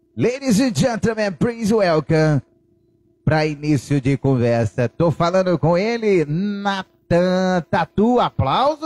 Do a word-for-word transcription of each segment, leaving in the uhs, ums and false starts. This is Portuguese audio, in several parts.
Ladies and gentlemen, please welcome. Para início de conversa, tô falando com ele, Natan Tatu. Aplauso!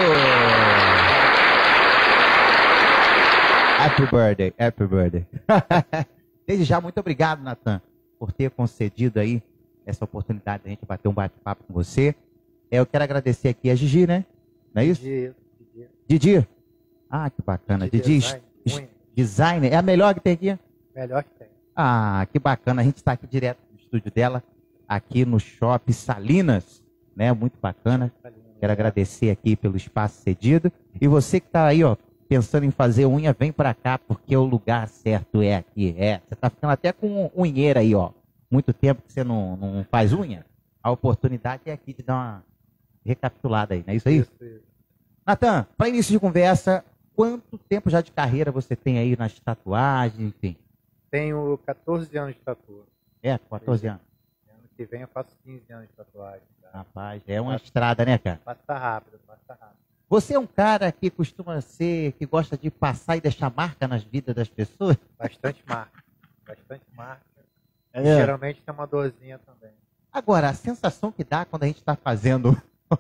Happy birthday, happy birthday. Desde já, muito obrigado, Natan, por ter concedido aí essa oportunidade de a gente bater um bate-papo com você. É, eu quero agradecer aqui a Gigi, né? Não é isso? Didi. Didi. Didi? Ah, que bacana. Didi, Design, Didi designer. É a melhor que tem aqui? Melhor que tem. Ah, que bacana. A gente está aqui direto do estúdio dela, aqui no Shopping Salinas, né? Muito bacana. Quero agradecer aqui pelo espaço cedido. E você que está aí, ó, pensando em fazer unha, vem para cá, porque o lugar certo é aqui. É, você está ficando até com unheira aí, ó. Muito tempo que você não, não faz unha. A oportunidade é aqui de dar uma recapitulada aí, não é isso aí? Isso, isso. Natan, para início de conversa, quanto tempo já de carreira você tem aí nas tatuagens, enfim? Tenho quatorze anos de tatuagem. É, quatorze anos. Ano que vem eu faço quinze anos de tatuagem. Tá? Rapaz, é uma estrada, né, cara? Passa rápido, passa rápido. Você é um cara que costuma ser, que gosta de passar e deixar marca nas vidas das pessoas? Bastante marca. Bastante marca. É. E geralmente tem uma dorzinha também. Agora, a sensação que dá quando a gente está fazendo...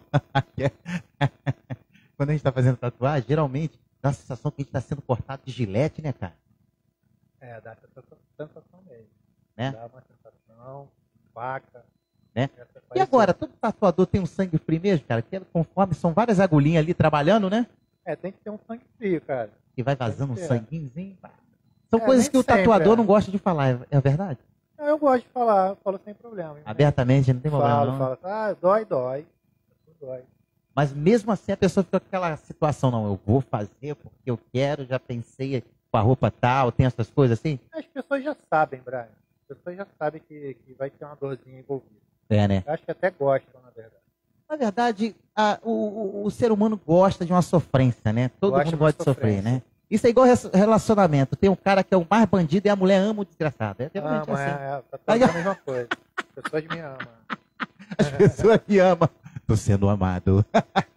quando a gente está fazendo tatuagem, geralmente dá a sensação que a gente está sendo cortado de gilete, né, cara? É, dá essa sensação mesmo. Né? Dá uma sensação, faca. Né? Essa E agora, todo tatuador tem um sangue frio mesmo, cara? Que conforme são várias agulhinhas ali trabalhando, né? É, tem que ter um sangue frio, cara. E vai vazando um Tem que ter. sanguinhozinho. São É, coisas nem que o sempre, tatuador é. não gosta de falar, é, é verdade? Não, eu gosto de falar, eu falo sem problema. Abertamente, não tem problema Falo, não. falo, ah, dói, dói. Dói. Mas mesmo assim a pessoa fica com aquela situação, não, eu vou fazer porque eu quero, já pensei com a roupa tal, tem essas coisas assim? As pessoas já sabem, Brian. As pessoas já sabem que, que vai ter uma dorzinha envolvida. É, né? Eu acho que até gostam, na verdade. Na verdade, a- o, o- o ser humano gosta de uma sofrência, né? Todo Gosta mundo de gosta de sofrer, sofrência. né? Isso é igual res- relacionamento. Tem um cara que é o mais bandido e a mulher ama o desgraçado. É Ah, realmente mas assim. é, tá toda a mesma coisa. As pessoas me amam. As pessoas me amam. Tô sendo amado.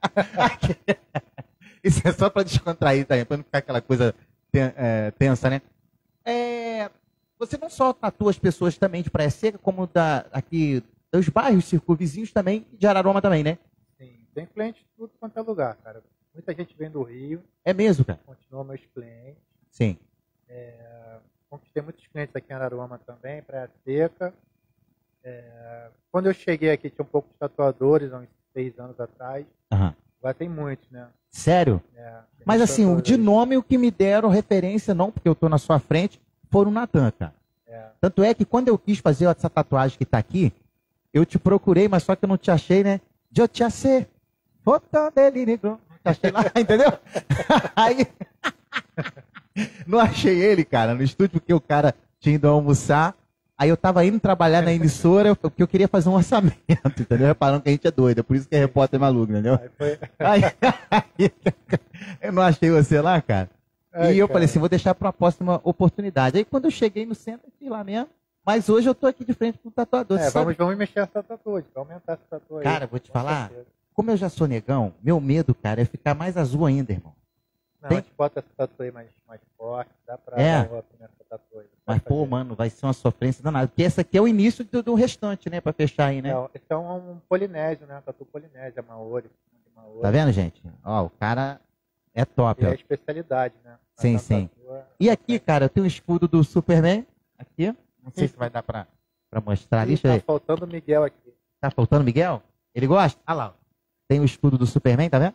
Isso é só pra descontrair também, pra não ficar aquela coisa ten- é, tensa, né? É, você não só tatua as pessoas também de Praia Seca, como da, aqui dos bairros circunvizinhos também, de Araruama também, né? Sim, tem cliente de tudo quanto é lugar, cara. Muita gente vem do Rio, É mesmo, cara? continua meus clientes. Sim. Conquistei muitos clientes aqui em Araruama também, Praia Seca. É, quando eu cheguei aqui, tinha um pouco de tatuadores, há uns seis anos atrás. Aham. Agora tem muitos, né? Sério? É, tem Mas muitos assim, o de tatuadores. nome o que me deram referência, não porque eu tô na sua frente, foram o Natan, cara. É, Tanto é que quando eu quis fazer essa tatuagem que tá aqui, eu te procurei, mas só que eu não te achei, né? Eu te achei. Foto dele, negro. Não te achei lá, entendeu? Aí, não achei ele, cara, no estúdio, porque o cara tinha ido almoçar. Aí eu tava indo trabalhar na emissora, porque eu queria fazer um orçamento, entendeu? Reparando que a gente é doido, é por isso que é repórter maluco, entendeu? aí foi... Aí, aí, eu não achei você lá, cara. Ai, E eu cara. falei assim, vou deixar para uma próxima oportunidade. Aí quando eu cheguei no centro, eu fui lá mesmo. Mas hoje eu tô aqui de frente com o tatuador. É, Você sabe, vamos, vamos mexer essa tatuagem, vamos aumentar essa tatuagem. cara, vou te Com falar, certeza. como eu já sou negão, meu medo, cara, é ficar mais azul ainda, irmão. Não, Tem- a gente bota essa tatuagem mais, mais forte, dá pra É. dar um up nessa tatuagem. Mas, pô, mano, vai ser uma sofrência danada. Porque esse aqui é o início do, do restante, né? Pra fechar aí, né? Não, esse é um, um polinésio, né? Tatu polinésio, Maori. Maori. Tá vendo, gente? Ó, o cara é top, E é ó. a especialidade, né? A Sim, tatu- sim. a- E aqui, cara, eu tenho o escudo do Superman. Aqui. Não sei se vai dar pra, pra mostrar. Ih, Deixa eu tá ver. faltando o Miguel aqui. Tá faltando Miguel? Ele gosta? Ah lá. Ó. Tem o escudo do Superman, tá vendo?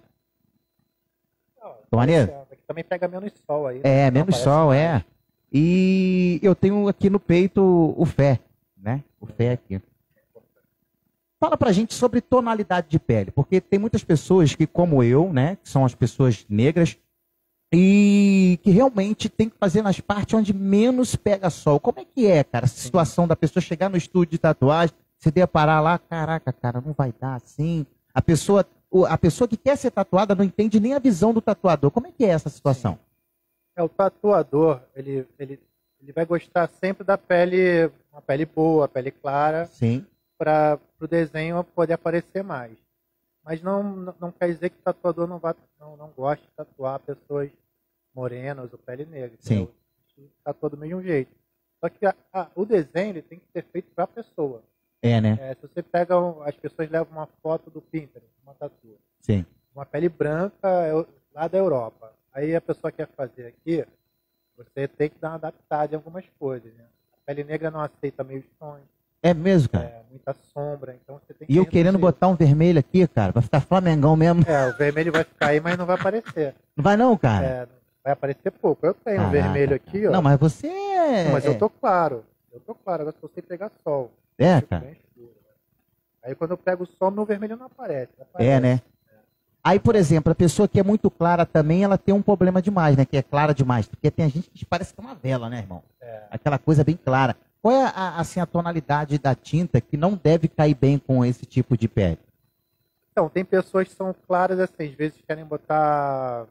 Tô maneiro? Aqui também pega menos sol aí. né? É, Não menos aparece sol, mais. é. E eu tenho aqui no peito o Fé, né? O Fé aqui. Fala pra gente sobre tonalidade de pele, porque tem muitas pessoas que, como eu, né, que são as pessoas negras, e que realmente tem que fazer nas partes onde menos pega sol. Como é que é, cara, a situação da pessoa chegar no estúdio de tatuagem, se deparar lá, caraca, cara, não vai dar assim. A pessoa, o- a pessoa que quer ser tatuada não entende nem a visão do tatuador. Como é que é essa situação? É, o tatuador, ele, ele, ele vai gostar sempre da pele, uma pele boa, pele clara, Sim. para o desenho poder aparecer mais. Mas não, não não quer dizer que o tatuador não, vá, não, não goste de tatuar pessoas morenas ou pele negra. Sim. entendeu? Tatua do mesmo jeito. Só que a, a, o desenho ele tem que ser feito para a pessoa. É, né? É, se você pega, um, as pessoas levam uma foto do Pinterest, uma tatu, Sim. uma pele branca lá da Europa. Aí a pessoa quer fazer aqui, você tem que dar uma adaptada em algumas coisas, né? A pele negra não aceita meios tons. É mesmo, cara? É, muita sombra, então você tem que E eu querendo reduzir. botar um vermelho aqui, cara, vai ficar Flamengão mesmo. É, o vermelho vai ficar aí, mas não vai aparecer. Não vai não, cara? É, vai aparecer pouco. Eu tenho um Caraca, vermelho aqui, ó. Não, mas você é... Não, mas eu tô claro. Eu tô claro, agora se você pegar sol. É, fico cara? bem escuro, né? Aí quando eu pego o sol, meu vermelho não aparece. não aparece. É, né? Aí, por exemplo, a pessoa que é muito clara também, ela tem um problema demais, né? Que é clara demais. Porque tem gente que parece que é uma vela, né, irmão? É. Aquela coisa bem clara. Qual é a, assim, a tonalidade da tinta que não deve cair bem com esse tipo de pele? Então, tem pessoas que são claras assim, às vezes querem botar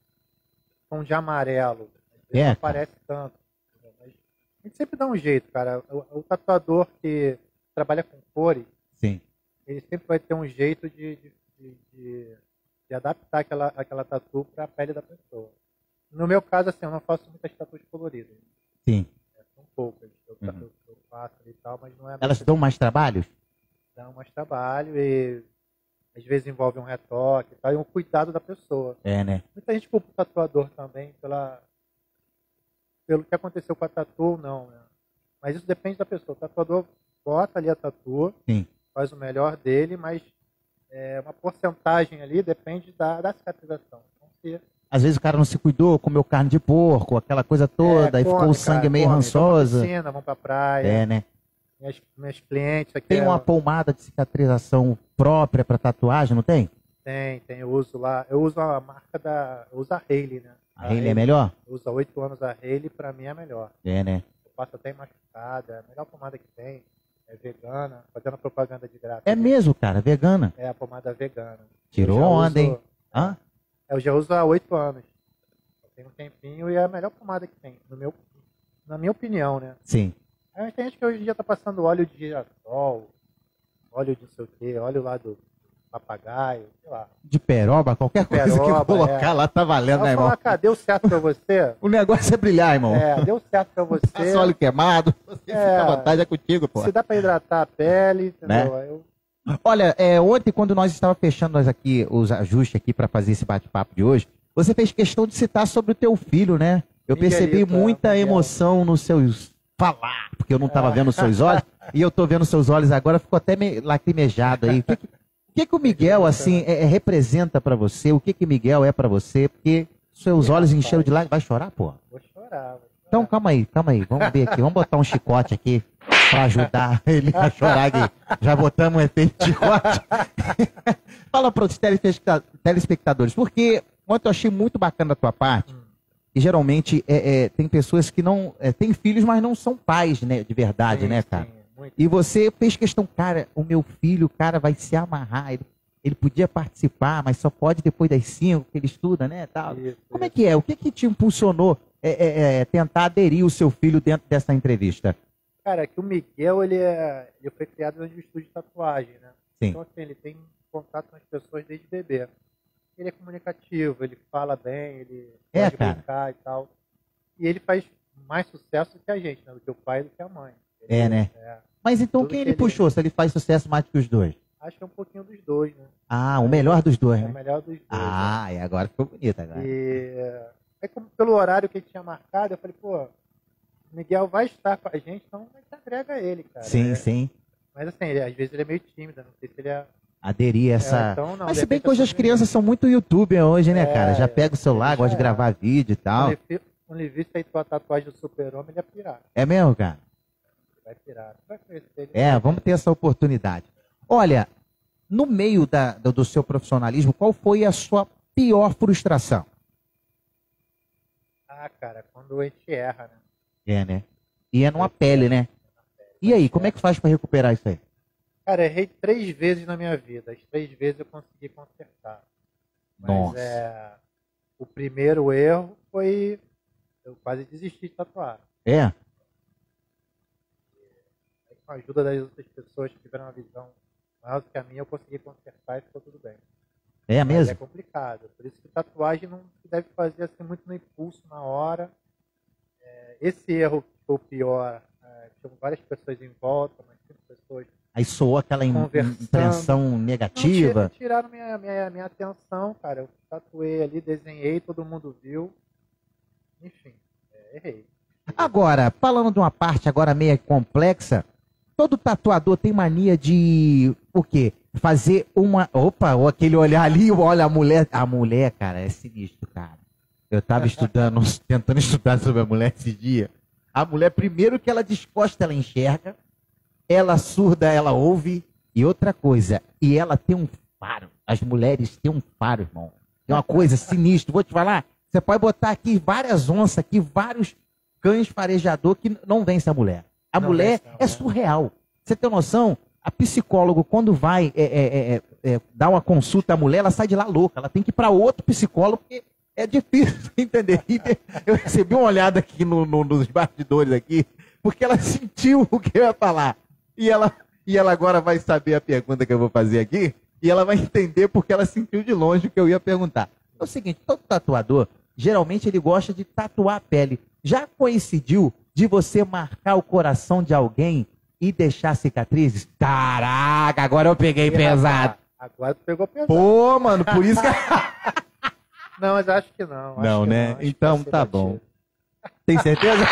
tom de amarelo. Às vezes É, não cara. aparece tanto. Entendeu? Mas a gente sempre dá um jeito, cara. O, o tatuador que trabalha com cores, Sim. ele sempre vai ter um jeito de, de, de, de, de adaptar aquela, aquela tatu para a pele da pessoa. No meu caso, assim, eu não faço muitas tatuas coloridas. Sim. É, são poucas. Eu, Uhum. eu, eu faço e tal, mas não é... Elas muito- dão mais trabalhos? Dão mais trabalho e às vezes envolve um retoque e tal, e um cuidado da pessoa. É, né? Muita gente culpa o tatuador também pela, pelo que aconteceu com a tatu ou não, né? Mas isso depende da pessoa. O tatuador bota ali a tatu, Sim. faz o melhor dele, mas é, uma porcentagem ali depende da, da cicatrização. Então, se, Às vezes o cara não se cuidou, comeu carne de porco, aquela coisa toda, é, aí ficou come, o sangue cara, meio come. rançosa. Vão pra piscina, vão pra praia. É, né? Minhas, minhas clientes aqui... Tem é- uma pomada de cicatrização própria para tatuagem, não tem? Tem, tem. Eu uso lá... Eu uso a marca da... Eu uso a Hailey, né? A Hailey é melhor? Eu uso há oito anos a Hailey, pra mim é a melhor. É, né? Eu passo até em machucada, é a melhor pomada que tem. É vegana, fazendo propaganda de graça. É mesmo, cara, vegana. É a pomada vegana. Tirou Eu já onda, uso- hein? Hã? Eu já uso há oito anos. Eu tenho um tempinho e é a melhor pomada que tem, no meu, na minha opinião, né? Sim. Aí tem gente que hoje em dia tá passando óleo de girassol, óleo de não sei o quê, óleo lá do papagaio, sei lá. De peroba, qualquer coisa que Peroba, colocar é. lá tá valendo, Aí né, eu falo, irmão? cara, deu certo pra você? O negócio é brilhar, irmão. É, deu certo pra você. Passa óleo queimado, você É. fica à vontade, é contigo, pô. Se dá pra hidratar a pele, entendeu? Né? Aí eu- Olha, é, ontem, quando nós estávamos fechando nós aqui, os ajustes aqui para fazer esse bate-papo de hoje, você fez questão de citar sobre o teu filho, né? Eu percebi Miguelito, é, muita Miguel. emoção nos seus falar, porque eu não estava vendo os seus olhos, e eu tô vendo os seus olhos agora, ficou até meio lacrimejado aí. O que, que, o que, que o Miguel, assim, é- é- representa para você? O que que Miguel é para você? Porque seus É, olhos rapaz. encheram de lágrimas. Vai chorar, pô? vou chorar. Vou chorar. Então, calma aí, calma aí. Vamos ver aqui. Vamos botar um chicote aqui para ajudar ele a chorar aqui. Já botamos um efeito de chicote. Fala para os telespecta- telespectadores, porque ontem eu achei muito bacana a tua parte. E geralmente é, é, tem pessoas que não é, têm filhos, mas não são pais, né, de verdade, Sim, né, cara? sim, muito. E você fez questão, cara, o meu filho, cara, vai se amarrar. Ele, ele podia participar, mas só pode depois das cinco, que ele estuda, né, tal. Isso, Como é isso. que é? O que que te impulsionou é, é, é, tentar aderir o seu filho dentro dessa entrevista? Cara, que o Miguel, ele, é, ele foi criado dentro de um estúdio de tatuagem, né? Sim. Então, assim, ele tem contato com as pessoas desde bebê. Ele é comunicativo, ele fala bem, ele É, pode cara. brincar e tal. E ele faz mais sucesso do que a gente, né? Do que o pai e do que a mãe. Ele- É, né? é, Mas então Tudo quem que ele ele- puxou, se ele faz sucesso mais que os dois? acho que é um pouquinho dos dois, né? Ah, o melhor dos dois, É o né? melhor dos dois. Ah, e agora ficou bonito agora. né? E aí, como pelo horário que ele tinha marcado, eu falei, pô, o Miguel vai estar com a gente, então a gente agrega ele, cara. Sim, É, sim. Mas assim, ele- às vezes ele é meio tímido, não sei se ele é... Aderir a essa... É, então, não, Mas de se bem repente que hoje eu as sou crianças meio- são muito youtuber hoje, né, É, cara? Já pega o celular, ele gosta de já é. gravar vídeo e tal. Quando ele fi- quando ele visse aí tua tatuagem do super-homem, ele ia pirar. É mesmo, cara? Ele vai pirar. Tu vai conhecer ele. É, vamos ter essa oportunidade. Olha, no meio da- do, do seu profissionalismo, qual foi a sua pior frustração? Ah, cara, quando a gente erra, né? É, né? E é numa pele, né? E aí, como é que faz para recuperar isso aí? Cara, errei três vezes na minha vida. As três vezes eu consegui consertar. Mas Nossa. é, o primeiro erro foi... Eu quase desisti de tatuar. É? Aí, com a ajuda das outras pessoas que tiveram uma visão maior do que a minha, eu consegui consertar e ficou tudo bem. É Mas é mesmo? complicado. Por isso que tatuagem não se deve fazer assim muito no impulso, na hora. É, esse erro que foi o pior. É, tinha várias pessoas em volta, mas cinco pessoas. Aí soou aquela im- Conversando. impressão negativa. Não, tira- tiraram minha, minha, minha atenção, cara. Eu tatuei ali, desenhei, todo mundo viu. Enfim, é, errei. Agora, falando de uma parte agora meio complexa, todo tatuador tem mania de o quê? Fazer uma. Opa, ou aquele olhar ali, olha a mulher. A mulher, cara, é sinistro, cara. Eu tava estudando, tentando estudar sobre a mulher esse dia. A mulher, primeiro que ela descosta, ela enxerga. Ela surda, ela ouve. E outra coisa, e ela tem um faro. As mulheres têm um faro, irmão. É uma coisa sinistra. Vou te falar, você pode botar aqui várias onças, aqui vários cães farejador que não vence a mulher. A Não mulher vence, não, é né? surreal. Você tem noção? A psicólogo, quando vai é, é, é, é, dar uma consulta à mulher, ela sai de lá louca. Ela tem que ir para outro psicólogo, porque é difícil entender. Eu recebi uma olhada aqui no, no, nos bastidores aqui, porque ela sentiu o que eu ia falar. E ela, e ela agora vai saber a pergunta que eu vou fazer aqui, e ela vai entender porque ela sentiu de longe o que eu ia perguntar. É o seguinte, todo tatuador, geralmente ele gosta de tatuar a pele. Já coincidiu de você marcar o coração de alguém e deixar cicatrizes? Caraca, agora eu peguei Ih, pesado. rapaz, agora tu pegou pesado. Pô, mano, por isso que... Não, mas acho que não. acho Não, que né? não, acho que Então vai ser tá batido. bom. Tem certeza?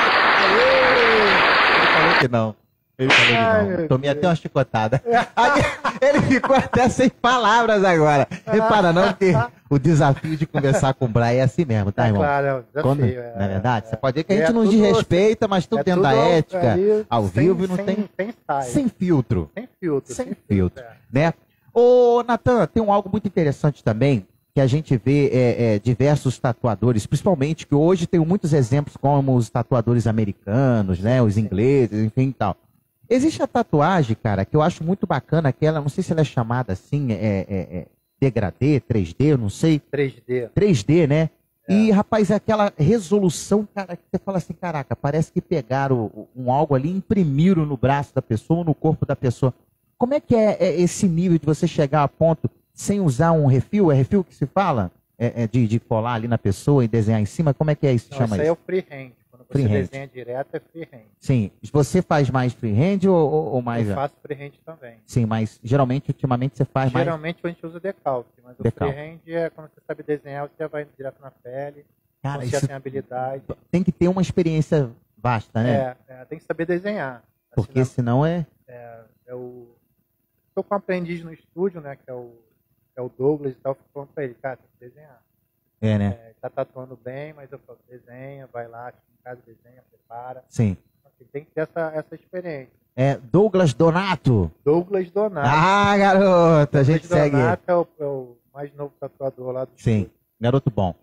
Ele falou que não. Ele falou Ai, que não. meu Tomei Deus. até uma chicotada. Aí, ele ficou até sem palavras agora. Repara não que o desafio de conversar com o Brian é assim mesmo, tá, É irmão? claro, é um desafio. Quando, é, não é verdade? é. Você pode ver que a gente É não tudo- desrespeita, mas tudo é dentro da tudo ética, ali, ao sem- vivo, e não sem- tem... Sem style. Sem filtro. Sem filtro. Sem Sem filtro, é. né? Ô, Natan, tem um algo muito interessante também, que a gente vê é, é, diversos tatuadores, principalmente que hoje tem muitos exemplos como os tatuadores americanos, né? Os ingleses, enfim e tal. Existe a tatuagem, cara, que eu acho muito bacana, aquela, não sei se ela é chamada assim, é, é, é degradê, três D, eu não sei. três D. três D, né? É. E, rapaz, é aquela resolução, cara, que você fala assim, caraca, parece que pegaram um algo ali e imprimiram no braço da pessoa, no corpo da pessoa. Como é que é, é esse nível de você chegar a ponto sem usar um refil? É refil que se fala? É, é de, de colar ali na pessoa e desenhar em cima? Como é que é isso? Não, Chama isso aí é isso? o freehand. Quando você Freehand. desenha direto, é freehand. Sim. Você faz mais freehand ou, ou, ou mais... Eu faço freehand também. Sim, mas geralmente, ultimamente, você faz mais... Geralmente a gente usa decalque, mas Decalque. o freehand é quando você sabe desenhar, você já vai direto na pele, Cara, você já isso tem habilidade. tem que ter uma experiência vasta, né? É, é, tem que saber desenhar. Porque Assim, senão é... é o... Estou com um aprendiz no estúdio, né, que é o, que é o Douglas e tal, fico falando pra ele, cara, tem que desenhar. É, né? É, tá tatuando bem, mas eu falo, desenha, vai lá, fica em casa, desenha, prepara. Sim. Assim, tem que ter essa, essa experiência. É Douglas Donato. Douglas Donato. Ah, garota, a gente Douglas segue. Donato é o, é o mais novo tatuador lá do Sim, estúdio. garoto bom.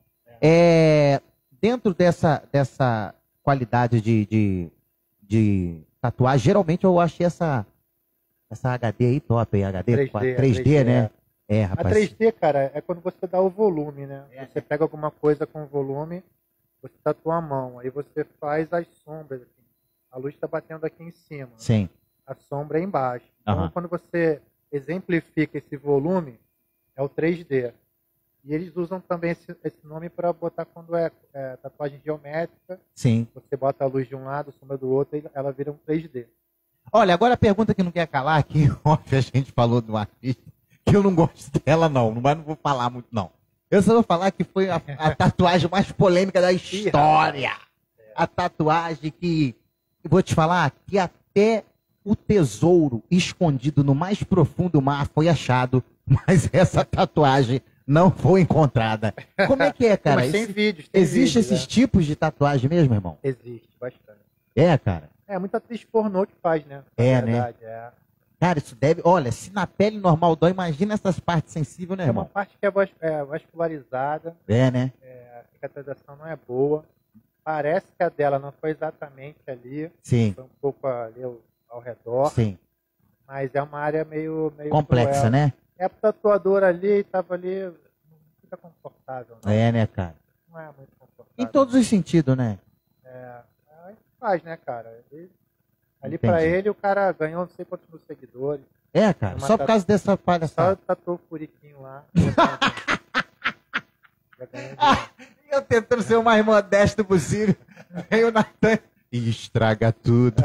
É, dentro dessa, dessa qualidade de, de, de tatuagem, geralmente eu achei essa, essa H D aí top, aí, H D, três D, três D, é. né? É, A rapaz. três D, cara, é quando você dá o volume, né? É. Você pega alguma coisa com volume, você tatua a mão, aí você faz as sombras. Assim. A luz está batendo aqui em cima, Sim, a sombra é embaixo. Então, Aham. quando você exemplifica esse volume, é o três D. E eles usam também esse, esse nome para botar quando é, é tatuagem geométrica. sim. Você bota a luz de um lado, a sombra do outro, e ela vira um três D. Olha, agora a pergunta que não quer calar, que ontem a gente falou de uma artista, que eu não gosto dela não, mas não vou falar muito não. Eu só vou falar que foi a, a tatuagem mais polêmica da história. A tatuagem que, vou te falar, que até o tesouro escondido no mais profundo mar foi achado, mas essa tatuagem não foi encontrada. Como é que é, cara? Mas tem Esse- vídeos, tem Existe vídeos, esses tipos de tatuagem mesmo, irmão? é. Existe, bastante. É, cara. É, muita atriz pornô que faz, né? Na É, né? verdade, é. Cara, isso deve... Olha, se na pele normal dói, imagina essas partes sensíveis, né, É uma irmão? parte que é, vas- é vascularizada, É, né? a cicatrização não é boa. Parece que a dela não foi exatamente ali, Sim, foi um pouco ali ao, ao redor, sim. mas é uma área meio, meio Complexa, cruel. né? É pro tatuador ali, tava ali, não fica confortável, não. É, né, cara? Não é muito confortável. Em todos os sentidos, né? É, aí faz, né, cara? Ele- ali Entendi. pra ele, o cara ganhou não sei quantos mil seguidores, É, cara. Uma Só por tatu- causa dessa só palhaçada. tatuou o furiquinho lá. Já ganhou dinheiro. Eu tentando ser o mais modesto possível. Aí o Natan e estraga tudo.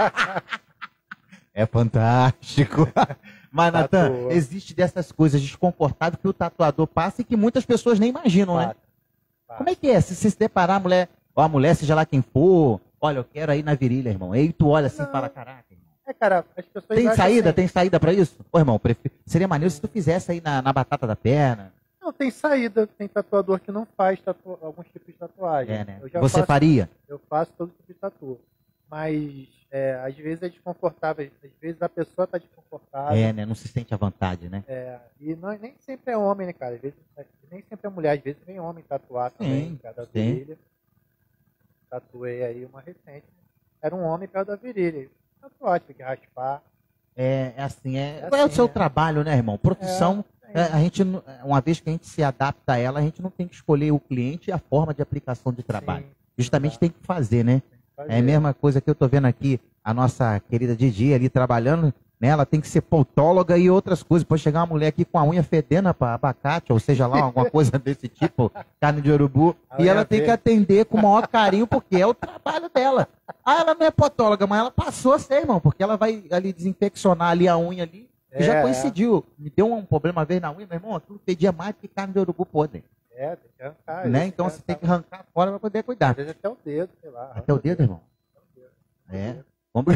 É fantástico. Mas, Natan, existe dessas coisas desconfortáveis que o tatuador passa e que muitas pessoas nem imaginam, né? Como é que é? Se você se deparar, a mulher, ou a mulher, seja lá quem for, olha, eu quero aí na virilha, irmão. E aí tu olha assim e fala, caraca, irmão. É, cara, as pessoas tem saída? assim. Tem saída pra isso? Ô, irmão, prefiro... seria maneiro se tu fizesse aí na, na batata da perna. Não, tem saída. Tem tatuador que não faz tatu... alguns tipos de tatuagem. É, né? Eu já Você faço... faria? Eu faço todo tipo de tatu. Mas, é, às vezes é desconfortável. Às vezes a pessoa tá desconfortável. É, né? Não se sente à vontade, né? É, e não, nem sempre é homem, né, cara? Às vezes, nem sempre é mulher. Às vezes vem homem tatuar também, sim, cada sim. virilha. Tatuei aí uma recente. Era um homem perto da virilha. Tatuagem, tem que raspar. É, é assim, é, é, assim, é o seu é. trabalho, né, irmão? Profissão, é, é, a gente, uma vez que a gente se adapta a ela, a gente não tem que escolher o cliente e a forma de aplicação de trabalho. Sim, Justamente tá. tem que fazer, né? Tem que fazer. É a mesma coisa que eu tô vendo aqui, a nossa querida Didi ali trabalhando, né? Ela tem que ser podóloga e outras coisas. Pode chegar uma mulher aqui com a unha fedendo para abacate, ou seja lá, alguma coisa desse tipo, carne de urubu, A e ela unha tem que verde. atender com o maior carinho, porque é o trabalho dela. Ah, ela não é podóloga, mas ela passou a ser, irmão, porque ela vai ali desinfeccionar ali a unha ali. É, já coincidiu. Me deu um problema uma vez na unha, meu irmão, aquilo fedia mais do que carne de urubu podre. É, tem que arrancar. Né? isso, Então você tem que arrancar fora para poder cuidar. Às vezes até o dedo, sei lá. Até o dedo, irmão? Até o dedo. É. Vamos...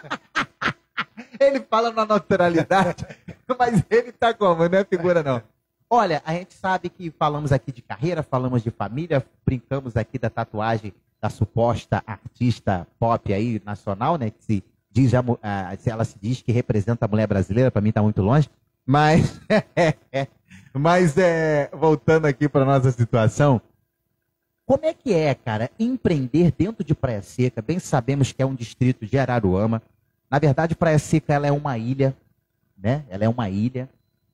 Ele fala na naturalidade, mas ele tá como? Não é figura, não. Olha, a gente sabe que falamos aqui de carreira, falamos de família, brincamos aqui da tatuagem da suposta artista pop aí, nacional, né? Que se diz, a, a, ela se diz que representa a mulher brasileira, para mim tá muito longe. Mas, mas é, voltando aqui para nossa situação, como é que é, cara, empreender dentro de Praia Seca? Bem sabemos que é um distrito de Araruama. Na verdade, Praia Seca ela é uma ilha, né? Ela é uma ilha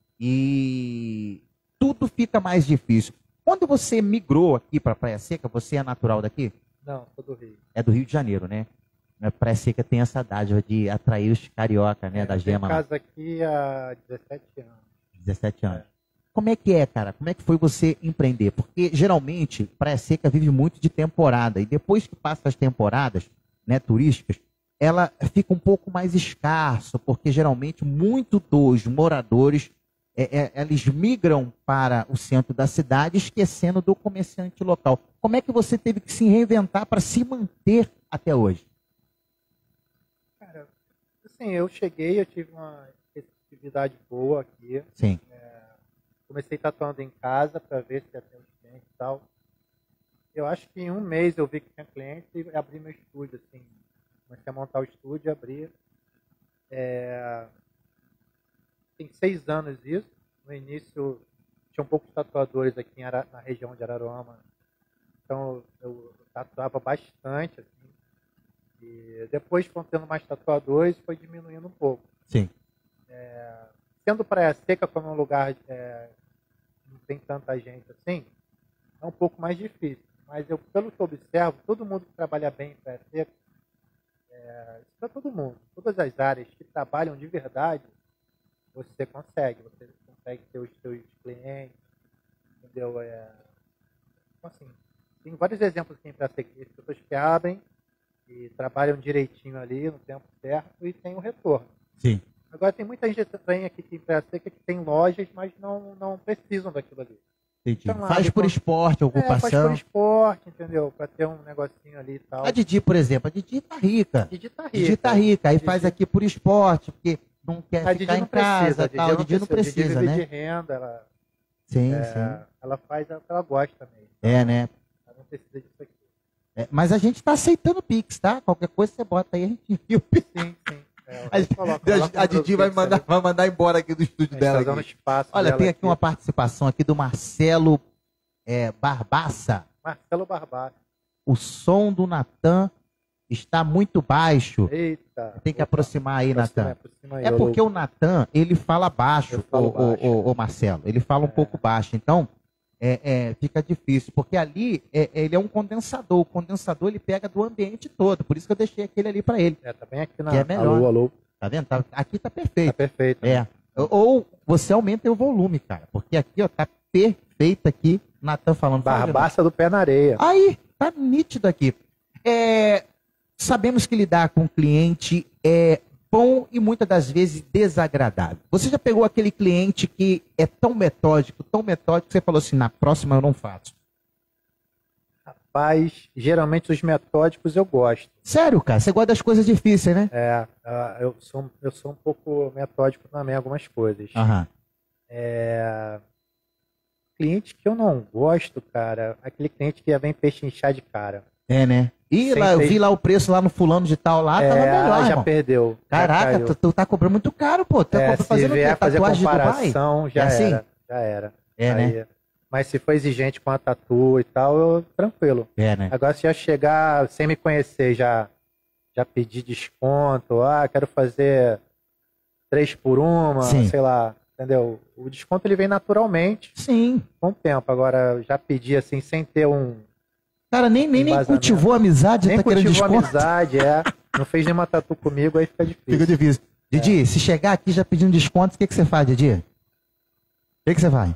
e tudo fica mais difícil. Quando você migrou aqui para Praia Seca, você é natural daqui? Não, sou do Rio. É do Rio de Janeiro, né? A Praia Seca tem essa dádiva de atrair os carioca, né? É, da gema eu lá. caso aqui há dezessete anos. dezessete anos. É. Como é que é, cara? Como é que foi você empreender? Porque, geralmente, Praia Seca vive muito de temporada. E depois que passa as temporadas, né, turísticas, ela fica um pouco mais escasso, porque, geralmente, muito dos moradores, é, é, eles migram para o centro da cidade, esquecendo do comerciante local. Como é que você teve que se reinventar para se manter até hoje? Cara, assim, eu cheguei, eu tive uma receptividade boa aqui. Sim. Comecei tatuando em casa para ver se ia ter uns clientes e tal. Eu acho que em um mês eu vi que tinha cliente e abri meu estúdio, assim. Comecei a montar o estúdio e abri. É... Tem seis anos isso. No início tinha um pouco de tatuadores aqui em Ara... na região de Araruama. Então eu tatuava bastante, assim. E depois, quando tendo mais tatuadores, foi diminuindo um pouco. Sim. É... Sendo Praia Seca como um lugar é, não tem tanta gente assim, é um pouco mais difícil. Mas eu, pelo que eu observo, todo mundo que trabalha bem em Praia Seca, é, isso para todo mundo, todas as áreas que trabalham de verdade, você consegue, você consegue ter os seus clientes, entendeu? É, então, assim, tem vários exemplos aqui em Praia Seca, as pessoas que abrem e trabalham direitinho ali no tempo certo e tem o retorno. Sim. Agora tem muita gente também aqui em Praia Seca que tem lojas, mas não, não precisam daquilo ali. Entendi. Então, faz lá, por depois- esporte, É, ocupação. faz por esporte, entendeu? Pra ter um negocinho ali e tal. A Didi, por exemplo, a Didi tá rica. Didi tá rica. Didi tá rica, aí Didi- faz aqui por esporte, porque não quer A Didi ficar não em casa, precisa, tal. A Didi não Didi precisa, vive né? de renda, ela, Sim, é, sim. ela faz o que ela gosta mesmo. É, né? Ela não precisa disso aqui. É, mas a gente tá aceitando Pix, tá? Qualquer coisa você bota aí, a gente envia o Pix. Sim, sim. É, A, eu coloco- coloco a no Didi vai Pix mandar, ali. vai mandar embora aqui do A estúdio gente dela. tá dando Aqui. espaço Olha, dela tem aqui uma participação aqui do Marcelo é, Barbaça. Marcelo Barbato. O som do Natan está muito baixo. Eita. Tem que Opa. aproximar aí, Aproxima, Natan. aproxima aí, É ô, porque louco. o Natan, ele fala baixo, Eu falo o, baixo. o, o, Marcelo. Ele fala um É. pouco baixo. Então, é, é, fica difícil. Porque ali, é, ele é um condensador. O condensador, ele pega do ambiente todo. Por isso que eu deixei aquele ali para ele. É, tá bem aqui na... Que é melhor. Alô, alô. Tá vendo? Tá- aqui tá Tá perfeito. perfeito. É. Ou você aumenta o volume, cara. Porque aqui, ó, tá perfeito aqui. Natan falando. Fala, Barbaça do pé na areia. Aí, tá nítido aqui. É, sabemos que lidar com o cliente é bom e muitas das vezes desagradável. Você já pegou aquele cliente que é tão metódico, tão metódico, que você falou assim, na próxima eu não faço? Rapaz, geralmente os metódicos eu gosto. Sério, cara? Você gosta das coisas difíceis, né? É, uh, eu, sou, eu sou um pouco metódico também em algumas coisas. Aham. É... Cliente que eu não gosto, cara, aquele cliente que vem pechinchar de cara. É, né? E Sem lá, eu ter- vi lá o preço lá no fulano de tal lá, é, tava melhor, já irmão. perdeu. já Caraca, caiu. tu, tu tá cobrando muito caro, pô. Tu tá É, compra- se fazendo o quê? vier fazer Tatuagem de Dubai? comparação, já É assim? era. Já era. É, Aí- né? Mas se for exigente com a tatu e tal, eu tranquilo. É, né? Agora se já chegar sem me conhecer, já, já pedir desconto, ah, quero fazer três por uma, Sim. sei lá, entendeu? O desconto ele vem naturalmente Sim. com o tempo. Agora, já pedir assim, sem ter um... Cara, nem, nem, nem Embasamento. cultivou amizade, Nem tá querendo cultivou desconto. amizade, é. Não fez nenhuma tatu comigo, aí fica difícil. Fica difícil. Didi, se chegar aqui já pedindo desconto, o que, que você faz, Didi? O que, que você faz?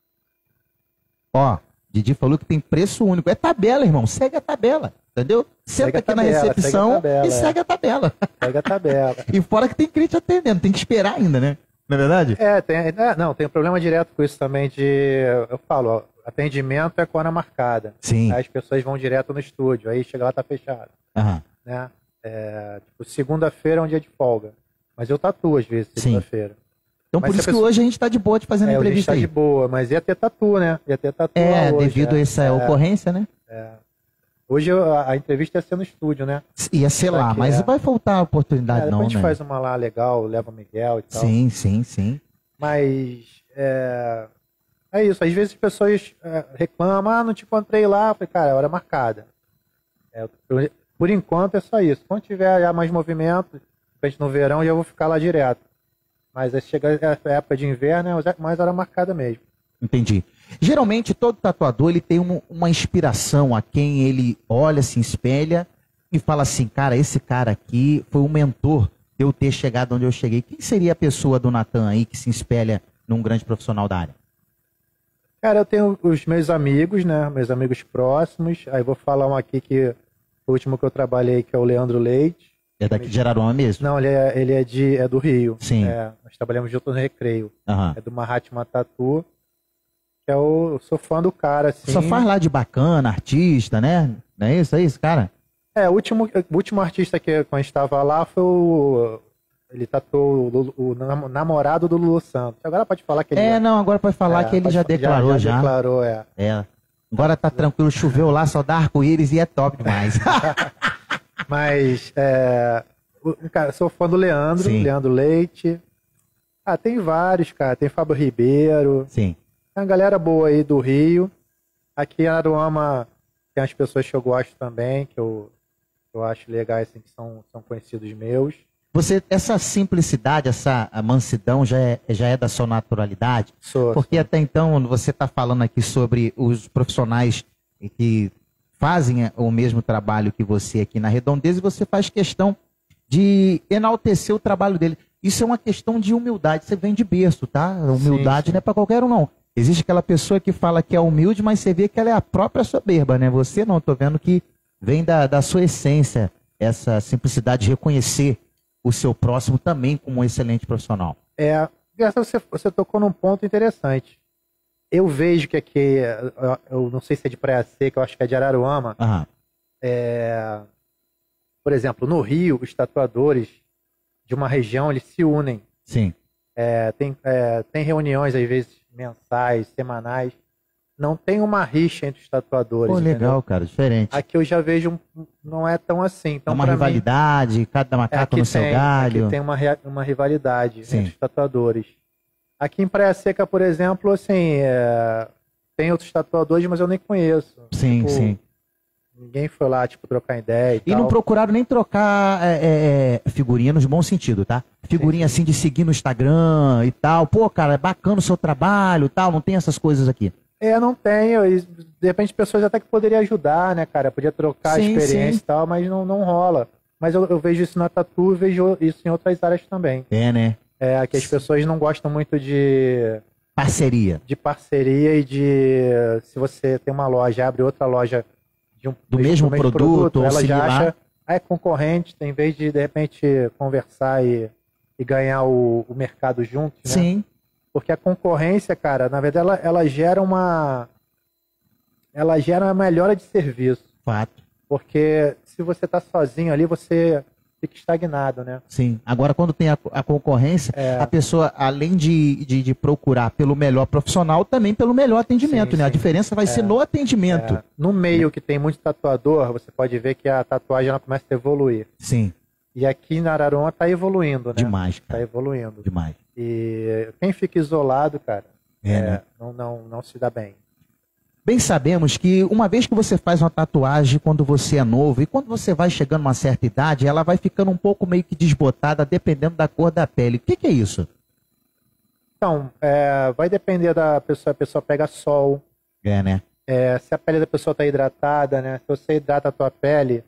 Ó, Didi falou que tem preço único. É tabela, irmão. Segue a tabela. Entendeu? Senta Segue a aqui na tabela, recepção segue a tabela, e é. segue a tabela. Pega a tabela. E fora que tem cliente atendendo, tem que esperar ainda, né? Não é verdade? É, tem, é, não, tem um problema direto com isso também de... Eu falo, ó, atendimento é com hora marcada. Sim. Aí as pessoas vão direto no estúdio, aí chega lá, tá fechado, Aham. né? É, tipo, segunda-feira é um dia de folga. Mas eu tatuo às vezes, Sim. segunda-feira. Então Mas por se isso a que pessoa- hoje a gente tá de boa de fazendo É, a gente entrevista tá de aí. boa, mas ia ter tatu, né? Ia ter tatu É, lá hoje, devido é. a essa É, ocorrência, né? Hoje eu- a, a entrevista ia ser no estúdio, né? Ia ser Será lá, que mas é? vai faltar a É, oportunidade depois não, a gente né? faz uma lá legal, leva o Miguel e tal. Sim, sim, sim. Mas é, é isso, às vezes as pessoas é, reclamam, ah, não te encontrei lá. Eu falei, cara, é hora marcada. É, eu- por enquanto é só isso. Quando tiver já mais movimento, de repente no verão, eu já vou ficar lá direto. Mas aí chega a época de inverno, é mais hora marcada mesmo. Entendi. Geralmente todo tatuador ele tem um- uma inspiração a quem ele olha, se espelha e fala assim, cara, esse cara aqui foi um mentor de eu ter chegado onde eu cheguei. Quem seria a pessoa do Natan aí que se espelha num grande profissional da área? Cara, eu tenho os meus amigos, né? Meus amigos próximos. Aí vou falar um aqui que o último que eu trabalhei, que é o Leandro Leite. É daqui de Jararuama mesmo? Não, ele é, ele é, de, é do Rio. Sim. É, nós trabalhamos juntos no Recreio. Aham. É do Mahatma Tatu. Que é o, eu sou fã do cara, assim. Só faz lá de bacana, artista, né? Não é isso, é isso, cara? É, o último, o último artista que quando a gente estava lá foi o... Ele tatuou o, Lulu- o nam- namorado do Lulu Santos. Agora pode falar que ele... É, não, agora pode falar é, que ele pode já fa- declarou já. Já declarou, é. É. Agora tá tranquilo, choveu lá, só dá arco-íris e é top demais. Mas, é, o, cara, sou fã do Leandro, Sim. Leandro Leite. Ah, tem vários, cara. Tem Fábio Ribeiro. Sim. Tem uma galera boa aí do Rio. Aqui em Aruama tem as pessoas que eu gosto também, que eu, eu acho legais, assim, que são, são conhecidos meus. Você, essa simplicidade, essa a mansidão já é, já é da sua naturalidade? Sou, Porque até então você está falando aqui sobre os profissionais que fazem o mesmo trabalho que você aqui na Redondeza e você faz questão de enaltecer o trabalho dele. Isso é uma questão de humildade. Você vem de berço, tá? A humildade Sim, sim. não é para qualquer um, não. Existe aquela pessoa que fala que é humilde, mas você vê que ela é a própria soberba, né? Você não, tô vendo que vem da, da sua essência essa simplicidade de reconhecer o seu próximo também como um excelente profissional. É, você, você tocou num ponto interessante. Eu vejo que aqui, eu, eu não sei se é de Praia Seca, eu acho que é de Araruama. Aham. É, por exemplo, no Rio, os tatuadores de uma região, eles se unem. Sim. É, tem, é, tem reuniões, às vezes, mensais, semanais. Não tem uma rixa entre os tatuadores. Pô, legal, entendeu? cara, diferente. Aqui eu já vejo, um- não é tão assim. Então, É uma pra mim, rivalidade, cada é, macaco aqui no seu tem, galho. aqui tem uma, rea- uma rivalidade Sim. entre os tatuadores. Aqui em Praia Seca, por exemplo, assim, é, tem outros tatuadores, mas eu nem conheço. Sim, Tipo, sim. Ninguém foi lá, tipo, trocar ideia e, E tal. não procuraram nem trocar é, é, é, figurinha no bom sentido, tá? Figurinha Sim, assim de seguir no Instagram e tal. Pô, cara, é bacana o seu trabalho e tal. Não tem essas coisas aqui. É, não tenho. E, de repente, pessoas até que poderiam ajudar, né, cara? Podia trocar Sim, experiência sim. e tal, mas não, não rola. Mas eu, eu vejo isso na tatu e vejo isso em outras áreas também. É, né? É, que as pessoas não gostam muito de, Parceria. de parceria e de... Se você tem uma loja, abre outra loja de um, Do mesmo produto, ou ela já similar. acha é concorrente, em vez de, de repente, conversar e, e ganhar o, o mercado juntos, né? Sim. Porque a concorrência, cara, na verdade, ela, ela gera uma... Ela gera uma melhora de serviço. Fato. Porque se você tá sozinho ali, você fica estagnado, né? Sim. Agora, quando tem a, a concorrência, É. a pessoa, além de, de, de procurar pelo melhor profissional, também pelo melhor atendimento, Sim, né? A sim. diferença vai ser no atendimento. É, no meio que tem muito tatuador, você pode ver que a tatuagem ela começa a evoluir. Sim. E aqui na Araruama tá evoluindo, né? Demais, Tá cara. evoluindo. Demais. E quem fica isolado, cara, É, é, né? não, não, não se dá bem. Bem sabemos que uma vez que você faz uma tatuagem quando você é novo e quando você vai chegando a uma certa idade, ela vai ficando um pouco meio que desbotada dependendo da cor da pele. O que, que é isso? Então, é, vai depender da pessoa. A pessoa pega sol, É, né? é, se a pele da pessoa está hidratada, né? Se você hidrata a tua pele,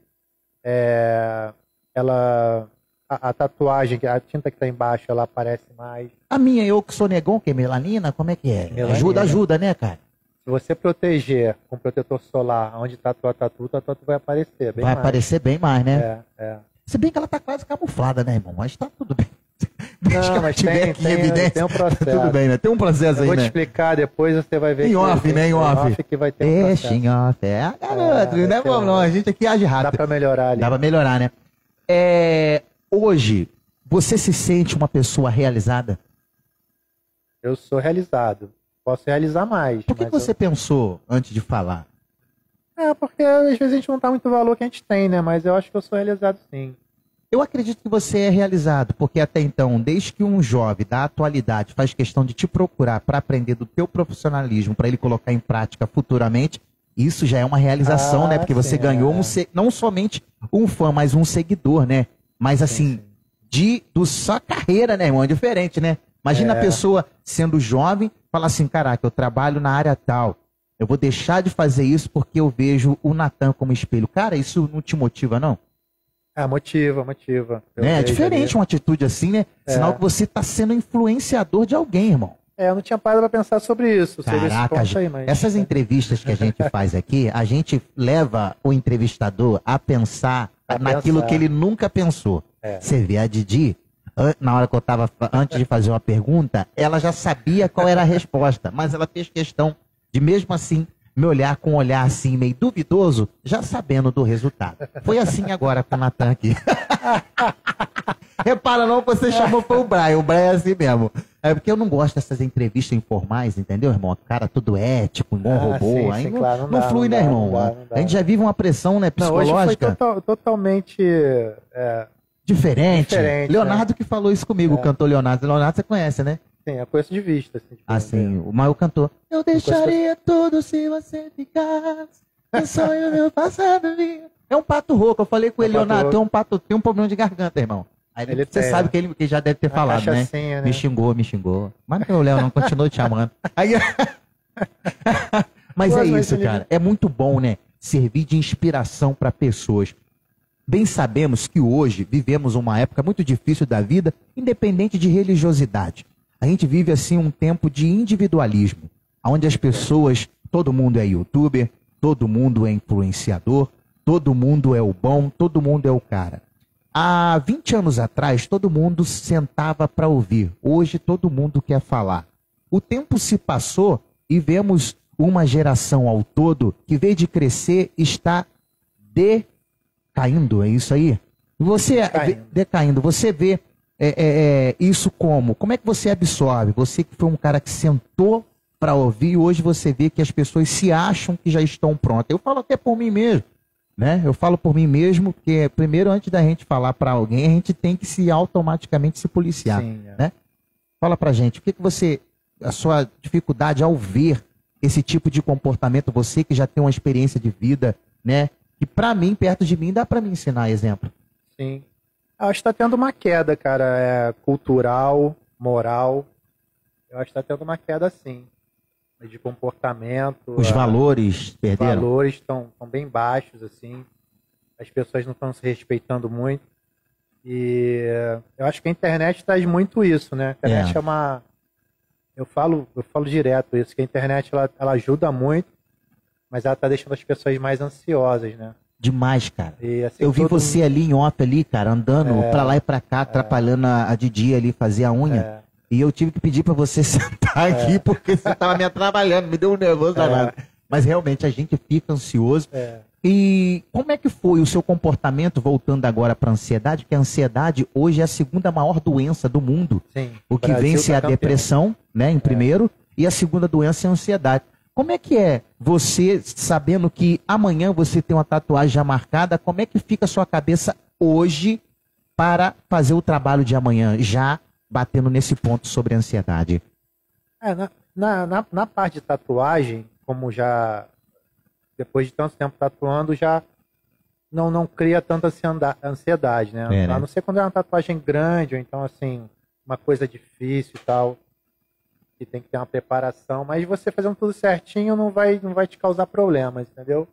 é, ela, a, a tatuagem, a tinta que está embaixo, ela aparece mais. A minha, eu que sou negão, que é melanina, como é que é? Melanina. Ajuda, ajuda, né, cara? Se você proteger com protetor solar onde está a tua tatu, a tatu vai aparecer. Bem Vai mais. aparecer bem mais, né? É, é. Se bem que ela tá quase camuflada, né, irmão? Mas tá tudo bem. Desde que Não, ela mas tiver tem, aqui em tem, evidência, tem um processo. tudo bem, né? Tem um processo Eu aí, vou te né? explicar depois, você vai ver. Em que off, tem- né? Em tem off. que vai ter um Deixa processo. em off. É, garoto, É, não é vai ter problema, não. um- A gente aqui age Dá rápido. pra melhorar ali. Dá pra melhorar, né? É, hoje, você se sente uma pessoa realizada? Eu sou realizado. Posso realizar mais. Por que, mas que você pensou antes de falar? eu- É, porque às vezes a gente não dá muito valor que a gente tem, né? Mas eu acho que eu sou realizado sim. Eu acredito que você é realizado, porque até então, desde que um jovem da atualidade faz questão de te procurar para aprender do teu profissionalismo, para ele colocar em prática futuramente, isso já é uma realização, Ah, né? Porque você sim, ganhou é. um se- não somente um fã, mas um seguidor, né? Mas assim, sim. de do sua carreira, né, irmão? É diferente, né? Imagina a É. pessoa sendo jovem, falar assim, caraca, eu trabalho na área tal. Eu vou deixar de fazer isso porque eu vejo o Natan como espelho. Cara, isso não te motiva, não? É, motiva, motiva. Eu Né? É vejo diferente ali. uma atitude assim, né? Sinal É. que você está sendo influenciador de alguém, irmão. É, eu não tinha parado pra pensar sobre isso. Sobre esse Caraca, ponto gente, aí, mas... essas entrevistas que a gente faz aqui, a gente leva o entrevistador a pensar A naquilo pensar. que ele nunca pensou. É. Você vê, a Didi, an- na hora que eu estava, antes de fazer uma pergunta, ela já sabia qual era a resposta, mas ela fez questão de, mesmo assim, me olhar com um olhar assim, meio duvidoso, já sabendo do resultado. Foi assim agora com o Natan aqui. Repara não, você chamou foi o Brian, o Brian é assim mesmo. É porque eu não gosto dessas entrevistas informais, entendeu, irmão? Cara, tudo ético, igual Ah, robô. sim, aí sim, não, claro, não não dá, flui, não né, dá, irmão? não dá, não dá. A gente já vive uma pressão, né, Não, hoje foi psicológica. total- totalmente... é, Diferente. Diferente, Leonardo que falou isso comigo, o É. cantor Leonardo. Leonardo você conhece, né? sim, é coisa de vista. Assim, tipo, Assim, o maior cantor. Eu deixaria tudo se você ficasse. Um sonho meu passado vinha. É um pato rouco. Eu falei com É um ele, pato Leonardo, rouco. tem um pato, tem um problema de garganta, irmão. Aí Ele você tem, sabe né? que ele que já deve ter Uma falado, né? cachaçinha, né? Me xingou, me xingou. Mas não, Léo, não continua te chamando. Aí... Mas Pô, é mas isso, ele- cara. É muito bom, né? Servir de inspiração para pessoas. Bem sabemos que hoje vivemos uma época muito difícil da vida, independente de religiosidade. A gente vive assim um tempo de individualismo, onde as pessoas, todo mundo é youtuber, todo mundo é influenciador, todo mundo é o bom, todo mundo é o cara. Há vinte anos atrás, todo mundo sentava para ouvir. Hoje, todo mundo quer falar. O tempo se passou e vemos uma geração ao todo que, em vez de crescer, está decaindo. É isso aí? Você Decaindo. vê- decaindo. Você vê é, é, é, isso como? Como é que você absorve? Você que foi um cara que sentou para ouvir e hoje você vê que as pessoas se acham que já estão prontas. Eu falo até por mim mesmo. Né? Eu falo por mim mesmo, porque primeiro, antes da gente falar para alguém, a gente tem que se automaticamente se policiar. Sim, é. Né? Fala pra gente, o que, que você, a sua dificuldade ao ver esse tipo de comportamento, você que já tem uma experiência de vida, né? Que pra mim, perto de mim, dá pra me ensinar exemplo. Sim. Acho que tá tendo uma queda, cara, é, cultural, moral. Eu acho que tá tendo uma queda, sim. De comportamento. Os a- valores Os perderam. valores estão bem baixos, assim. As pessoas não estão se respeitando muito. E eu acho que a internet traz muito isso, né? A internet É. é, uma... Eu falo, eu falo direto isso, que a internet ela, ela ajuda muito, mas ela tá deixando as pessoas mais ansiosas, né? Demais, cara. E, assim, Eu vi todo você mundo- ali em off ali, cara, andando É. pra lá e pra cá, atrapalhando a, a Didi ali fazer a unha. É. E eu tive que pedir pra você sentar aqui, porque você tava me atrapalhando, me deu um nervoso danado. Mas realmente a gente fica ansioso. É. E como é que foi o seu comportamento, voltando agora pra ansiedade? Porque a ansiedade hoje é a segunda maior doença do mundo. Sim. O que Brasil vence tá é a campeão. depressão, né, em primeiro, e a segunda doença é a ansiedade. Como é que é você, sabendo que amanhã você tem uma tatuagem já marcada, como é que fica a sua cabeça hoje para fazer o trabalho de amanhã, já batendo nesse ponto sobre a ansiedade? É, na, na, na, na parte de tatuagem, como já depois de tanto tempo tatuando, já não, não cria tanta ansieda- ansiedade, né? É, né? A não ser quando é uma tatuagem grande, ou então assim, uma coisa difícil e tal, que tem que ter uma preparação, mas você fazendo tudo certinho não vai, não vai te causar problemas, entendeu?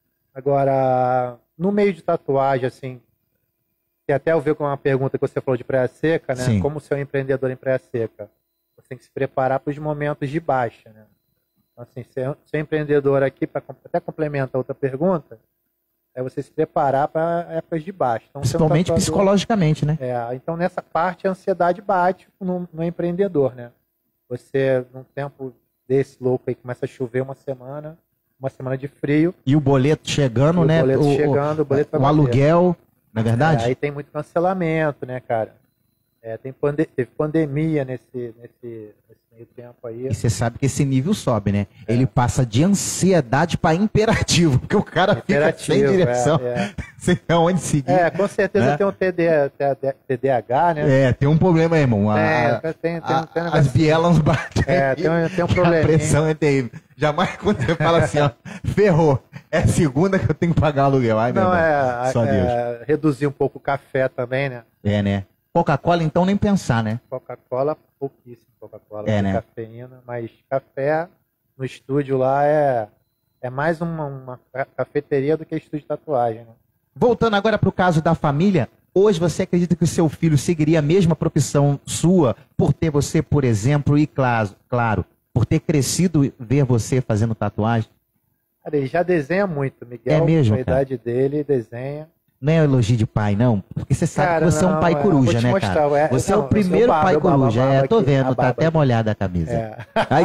Agora, no meio de tatuagem, assim, que até eu vi com uma pergunta que você falou de praia seca, né? Sim. Como ser um empreendedor em praia seca? Você tem que se preparar para os momentos de baixa, né? Então, assim, ser, ser empreendedor aqui, pra, até complementar outra pergunta, é você se preparar para épocas de baixa. Então, ser um Principalmente tatuador- psicologicamente, né? É, então nessa parte a ansiedade bate no, no empreendedor, né? Você, num tempo desse louco aí, começa a chover uma semana, uma semana de frio, E o boleto chegando, e o né? boleto o, chegando, o boleto vai o bater. aluguel, não é verdade? É, aí tem muito cancelamento, né, cara? É, tem pande teve pandemia nesse, nesse, nesse meio tempo aí. E você sabe que esse nível sobe, né? Ele passa de ansiedade para imperativo, porque o cara fica sem Imperativo, direção, é, é. sem aonde seguir. É, com certeza Né? tem um T D, T D A H, né? É, tem um problema aí, irmão. A- É, tem, tem, a- tem um as negócio- bielas batem. É, tem um, tem um A probleminha. pressão é terrível. Jamais quando você fala assim, ó, ferrou. É a segunda que eu tenho que pagar aluguel. Ai, meu Não, irmão. é, Só Deus. é reduzir um pouco o café também, né? É, né? Coca-Cola, então, nem pensar, né? Coca-Cola, pouquíssimo Coca-Cola, É, tem né? cafeína, mas café no estúdio lá é, é mais uma, uma ca- cafeteria do que estúdio de tatuagem, né? Voltando agora para o caso da família, hoje você acredita que o seu filho seguiria a mesma profissão sua por ter você, por exemplo, e claro, claro, por ter crescido e ver você fazendo tatuagem? Cara, ele já desenha muito, Miguel, É mesmo, com a cara? idade dele, desenha. Não é um elogio de pai, não? Porque você sabe Cara, que você é um não, pai é, vou coruja, te né, mostrar, cara? é- Você é não, o eu sou primeiro barba, pai eu barba, coruja. barba É, tô aqui, a vendo, tá barba até aqui. molhada a camisa. É. Aí...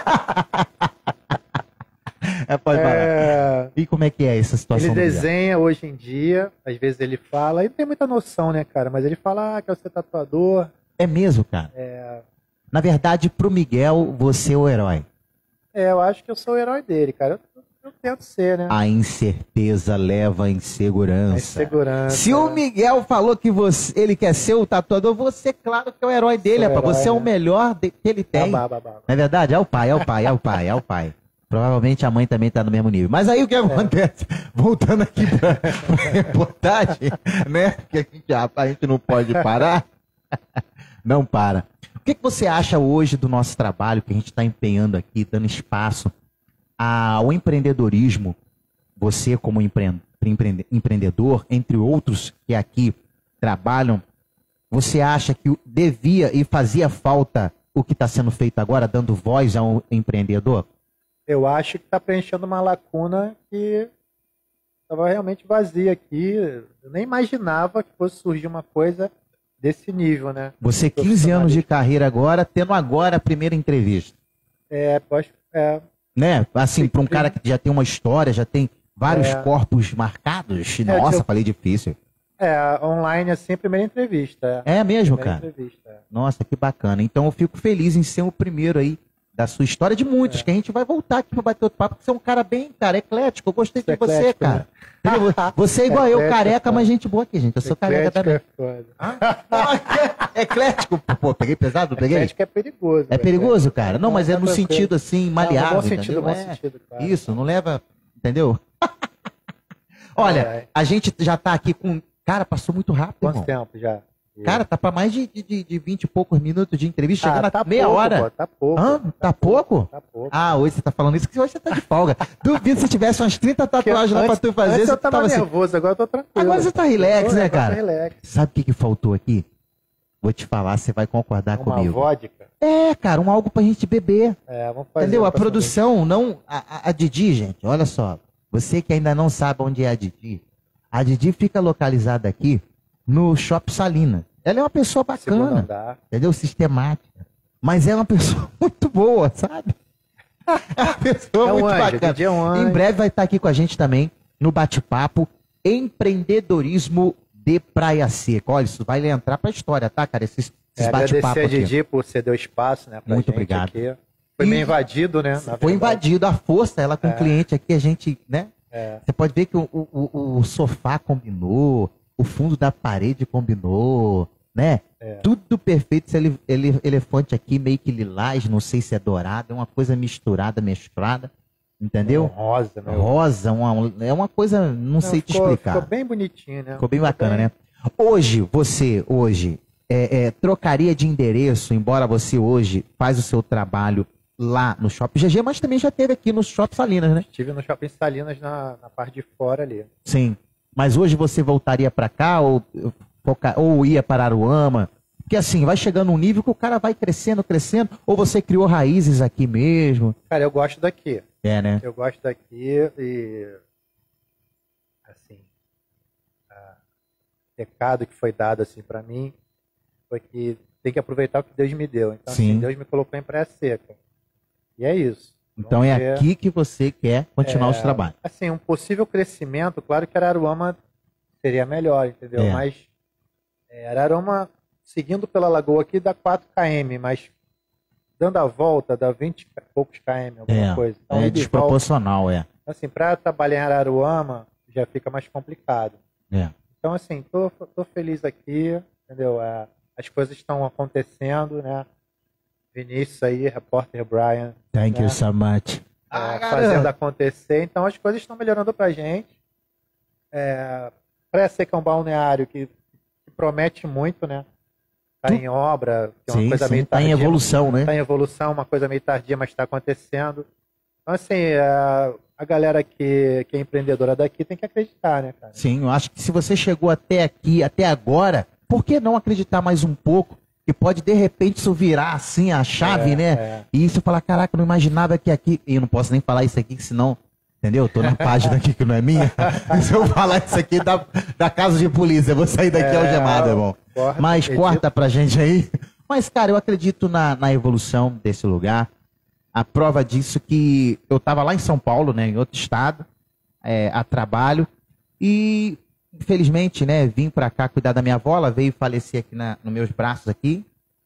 é, pode falar. É, E como é que é essa situação? ele do Miguel? desenha hoje em dia, às vezes ele fala, ele não tem muita noção, né, cara? Mas ele fala ah, que eu ser tatuador. É mesmo, cara? É, Na verdade, pro Miguel, você é o herói. é, eu acho que eu sou o herói dele, cara. Eu, eu tento ser, né? A incerteza leva à insegurança. A insegurança. Se o Miguel falou que você, ele quer ser o tatuador, você, claro, que é o herói dele, Sou o rapaz. herói, Você é o né? melhor de- que ele tem. Babá, babá. Não é verdade? É o pai, é o pai, é o pai, é o pai. Provavelmente a mãe também está no mesmo nível. Mas aí o que acontece? Voltando aqui para a reportagem, né? Que a gente, a, a gente não pode parar. Não para. O que, que você acha hoje do nosso trabalho que a gente está empenhando aqui, dando espaço ao empreendedorismo? Você como empre- empre- empreendedor, entre outros que aqui trabalham, você acha que devia e fazia falta o que está sendo feito agora, dando voz ao empreendedor? Eu acho que está preenchendo uma lacuna que estava realmente vazia aqui. Eu nem imaginava que fosse surgir uma coisa desse nível, né? Você, quinze anos de carreira agora, tendo agora a primeira entrevista. É, eu acho, é, Né? Assim, para um cara que já tem uma história, já tem vários É. corpos marcados. Nossa, eu- falei difícil. é, online assim, primeira entrevista. É mesmo, primeira cara? entrevista. é. Nossa, que bacana. Então eu fico feliz em ser o primeiro aí da sua história, de muitos, que a gente vai voltar aqui para bater outro papo, porque você é um cara bem, cara, eclético. Eu gostei de Você é você, eclético, cara. Entendeu? Você é igual eu, Eclético, careca, cara. mas gente boa aqui, gente. Eu sou careca Eclético também. é foda. Eclético? Pô, peguei pesado? Peguei? Eclético é perigoso. É velho. perigoso, cara? Não, mas é tá no tranquilo. sentido assim, Não, maleável, no bom sentido, entendeu? bom É. sentido, claro. Isso, não leva, entendeu? Olha, Ai, ai. a gente já tá aqui com... Cara, passou muito rápido, Quanto irmão. tempo já? Cara, tá pra mais de, de, de vinte e poucos minutos de entrevista, chegando ah, tá a meia pouco, hora. Pô, tá pouco. Hã? Tá pouco? Tá pouco. Ah, hoje você tá falando isso, que hoje você tá de folga. Duvido se tivesse umas trinta tatuagens lá pra tu fazer, antes você eu tava, tava assim... nervoso, agora eu tô tranquilo. Agora você tá relax, Tô, né, agora cara? tô relax. Sabe o que que faltou aqui? Vou te falar, você vai concordar Uma comigo. vodka. É, cara, um algo pra gente beber. É, vamos fazer Entendeu? A próxima produção, não... A, a- a Didi, gente, olha só. Você que ainda não sabe onde é a Didi, A Didi fica localizada aqui no Shopping Salinas. Ela é uma pessoa bacana, entendeu? Sistemática. Mas é uma pessoa muito boa, sabe? É uma pessoa é um muito anjo, bacana. Didi é um anjo. Em breve vai estar aqui com a gente também no bate-papo Empreendedorismo de Praia Seca. Olha, isso vai entrar pra história, tá, cara? Esses, esses é, bate-papo agradecer a aqui. Didi por ceder o espaço, né, pra Muito gente obrigado. aqui. Foi E meio invadido, né? Foi invadido a força, ela com o É. cliente aqui, a gente, né? É. Você pode ver que o, o, o sofá combinou, o fundo da parede combinou, né? É. Tudo perfeito. Esse ele, ele, elefante aqui, meio que lilás, não sei se é dourado, é uma coisa misturada, mesclada, entendeu? Rosa, né? Rosa, uma, é uma coisa, não, Não, sei te ficou, explicar. Ficou bem bonitinho, né? Ficou bem bacana, né? Hoje, você, hoje, é, é, trocaria de endereço, embora você hoje faz o seu trabalho lá no Shopping G G, mas também já teve aqui no Shopping Salinas, né? Estive no Shopping Salinas na, na parte de fora ali. Sim. Mas hoje você voltaria para cá ou, foca- ou ia para Aruama? Porque assim, vai chegando um nível que o cara vai crescendo, crescendo, ou você criou raízes aqui mesmo? Cara, eu gosto daqui. É, né? Eu gosto daqui e... Assim... O recado que foi dado assim para mim foi que tem que aproveitar o que Deus me deu. Então, Sim. assim, Deus me colocou em Praia Seca. E é isso. Então Vamos é ver. aqui que você quer continuar É, os trabalhos. Assim, um possível crescimento, claro que Araruama seria melhor, entendeu? É. Mas é, Araruama, seguindo pela lagoa aqui, dá quatro quilômetros, mas dando a volta, dá vinte e poucos quilômetros, alguma É, coisa. Então, é ida e volta. desproporcional, é. Assim, para trabalhar em Araruama, já fica mais complicado. É. Então, assim, tô, tô feliz aqui, entendeu? É, as coisas estão acontecendo, né? Vinícius aí, repórter Brian, Thank né? you so much. é, Ah, fazendo caramba. acontecer. Então as coisas estão melhorando pra gente. É, Praia Seca é um balneário que, que promete muito, né? Tá Tu- em obra, que é uma Sim, coisa sim, meio tá em tardia. evolução, né? Tá em evolução, uma coisa meio tardia, mas está acontecendo. Então, assim, é, a galera que, que é empreendedora daqui tem que acreditar, né, cara? Sim, eu acho que se você chegou até aqui, até agora, por que não acreditar mais um pouco? Que pode, de repente, isso virar assim a chave, É, né? é. E isso falar, caraca, eu não imaginava que aqui... E eu não posso nem falar isso aqui, que senão... Entendeu? Eu tô na página aqui que não é minha. Se eu falar isso aqui da, da casa de polícia, eu vou sair daqui É, algemado, irmão. corta, Mas edita. corta pra gente aí. Mas, cara, eu acredito na, na evolução desse lugar. A prova disso que eu tava lá em São Paulo, né? Em outro estado, é, a trabalho. E, infelizmente, né? Vim pra cá cuidar da minha avó. Ela veio falecer aqui na, nos meus braços aqui.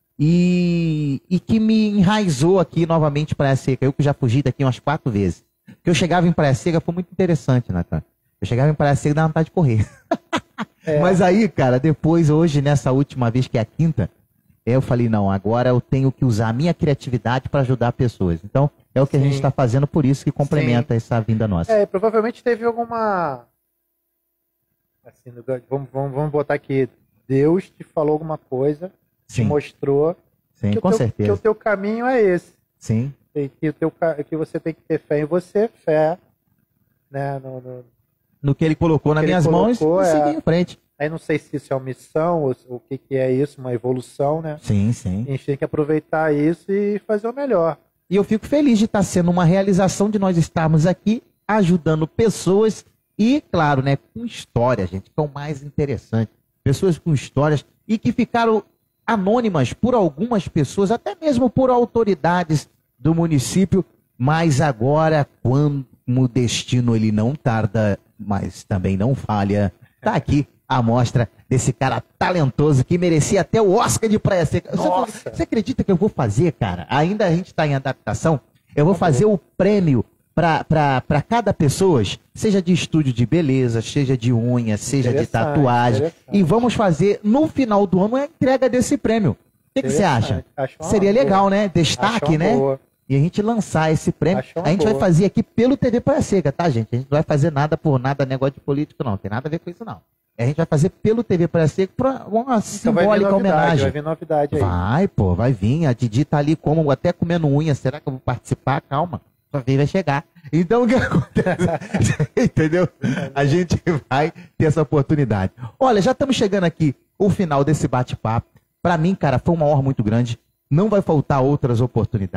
E, e que me enraizou aqui novamente para Praia Seca. Eu que já fugi daqui umas quatro vezes. Porque eu chegava em Praia Seca, foi muito interessante, Natan. Eu chegava em Praia Seca e dava vontade de correr. É. Mas aí, cara, depois, hoje, nessa última vez, que é a quinta, eu falei, não, agora eu tenho que usar a minha criatividade para ajudar pessoas. Então, é o que a Sim. gente está fazendo, por isso que complementa essa vinda nossa. É, provavelmente teve alguma. Assim, no- vamos, vamos, vamos botar aqui. Deus te falou alguma coisa, te Sim, mostrou sim, que, com o teu, certeza. que o teu caminho é esse. Sim, E que, o teu, ca- que você tem que ter fé em você, fé, né? No, no- no que ele colocou nas que ele minhas colocou, mãos e é. seguir em frente. Aí não sei se isso é uma missão, ou o que, que é isso, uma evolução, né? Sim, sim. A gente tem que aproveitar isso e fazer o melhor. E eu fico feliz de estar sendo uma realização de nós estarmos aqui ajudando pessoas e, claro, né, com história, gente, que é o mais interessante. Pessoas com histórias e que ficaram anônimas por algumas pessoas, até mesmo por autoridades do município, mas agora, quando o destino ele não tarda, mas também não falha, tá aqui a amostra desse cara talentoso que merecia até o Oscar de Praia Seca. Você- Nossa! Você acredita que eu vou fazer, cara? Ainda a gente está em adaptação. Eu vou fazer o prêmio para cada pessoa, seja de estúdio de beleza, seja de unha, seja de Interessante, tatuagem. interessante. E vamos fazer, no final do ano, a entrega desse prêmio. O que, que você acha? Interessante. Acho uma Seria boa. legal, né? Acho Destaque, uma né? boa. E a gente lançar esse prêmio. Acho uma A gente vai boa. fazer aqui pelo T V Praia Seca, tá, gente? A gente não vai fazer nada por nada, negócio de político, não. Tem nada a ver com isso, não. A gente vai fazer pelo T V Praia Seca para uma Então vai vir simbólica novidade, homenagem. vai vir novidade aí. Vai, pô, vai vir. A Didi tá ali como até comendo unha. Será que eu vou participar? Calma. Sua vez vai chegar. Então o que acontece? Entendeu? A gente vai ter essa oportunidade. Olha, já estamos chegando aqui o final desse bate-papo. Para mim, cara, foi uma honra muito grande. Não vai faltar outras oportunidades.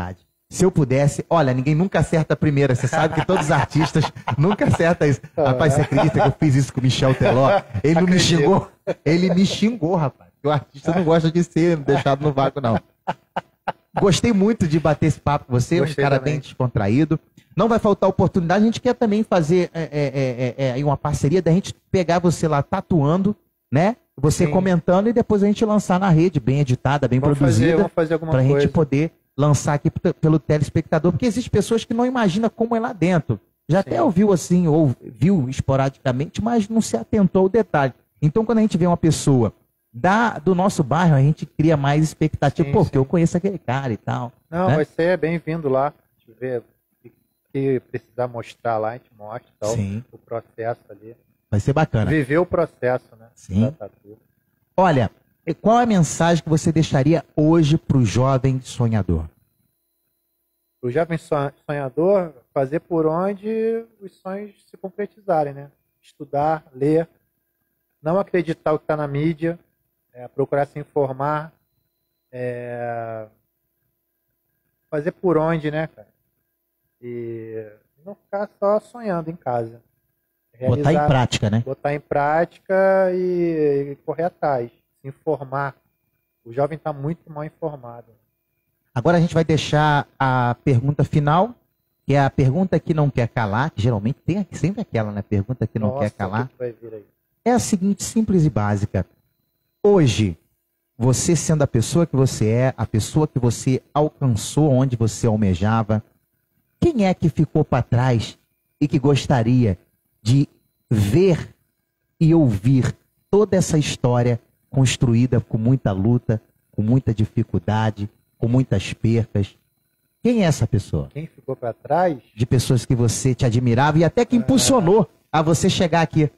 Se eu pudesse, olha, ninguém nunca acerta a primeira. Você sabe que todos os artistas nunca acertam isso. Rapaz, você acredita que eu fiz isso com o Michel Teló? Ele não me xingou. Ele me xingou, rapaz. O artista não gosta de ser deixado no vácuo, não. Gostei muito de bater esse papo com você, Gostei um cara também. bem descontraído. Não vai faltar oportunidade. A gente quer também fazer é, é, é, é, uma parceria da gente pegar você lá tatuando, né? Você Sim. comentando e depois a gente lançar na rede, bem editada, bem vamos produzida. Fazer, vamos fazer alguma pra coisa. Gente poder lançar aqui pelo telespectador, porque existem pessoas que não imaginam como é lá dentro. Já Sim. até ouviu assim, ou viu esporadicamente, mas não se atentou ao detalhe. Então, quando a gente vê uma pessoa da, do nosso bairro, a gente cria mais expectativa. Sim, Pô, sim. porque eu conheço aquele cara e tal. Não, né? Vai ser bem-vindo lá. Deixa eu ver o que precisar mostrar lá, a gente mostra tal, sim. o processo ali. Vai ser bacana. Viver o processo, né? Sim. Olha, qual é a mensagem que você deixaria hoje para o jovem sonhador? O jovem sonhador, fazer por onde os sonhos se concretizarem, né? Estudar, ler, não acreditar o que está na mídia, é, procurar se informar, é, fazer por onde, né, cara? E não ficar só sonhando em casa. Realizar, botar em prática, né? Botar em prática e, e correr atrás, se informar. O jovem está muito mal informado. Agora a gente vai deixar a pergunta final, que é a pergunta que não quer calar, que geralmente tem sempre aquela, né? Pergunta que não Nossa, quer calar. Que vai vir aí? É a seguinte, simples e básica. Hoje, você sendo a pessoa que você é, a pessoa que você alcançou onde você almejava, quem é que ficou para trás e que gostaria de ver e ouvir toda essa história construída com muita luta, com muita dificuldade, com muitas percas? Quem é essa pessoa? Quem ficou para trás? De pessoas que você te admirava e até que impulsionou ah. a você chegar aqui.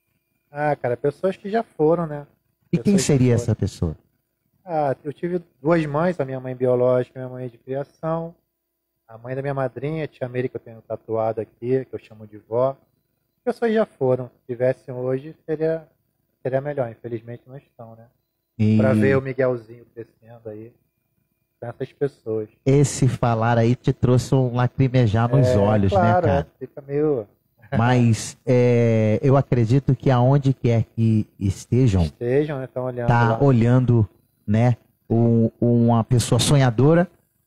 Ah, cara, pessoas que já foram, né? E pessoas quem seria essa pessoa? Ah, eu tive duas mães, a minha mãe biológica e a minha mãe de criação. A mãe da minha madrinha, a tia Mary, que eu tenho tatuado aqui, que eu chamo de vó. Pessoas já foram. Se tivessem hoje, seria, seria melhor. Infelizmente não estão, né? E... Para ver o Miguelzinho crescendo aí. Essas pessoas. Esse falar aí te trouxe um lacrimejar nos é, olhos, claro, né, cara? Fica meio... Mas é, eu acredito que aonde quer que estejam, estejam, né? Estão olhando tá lá. olhando, né, um, uma pessoa sonhadora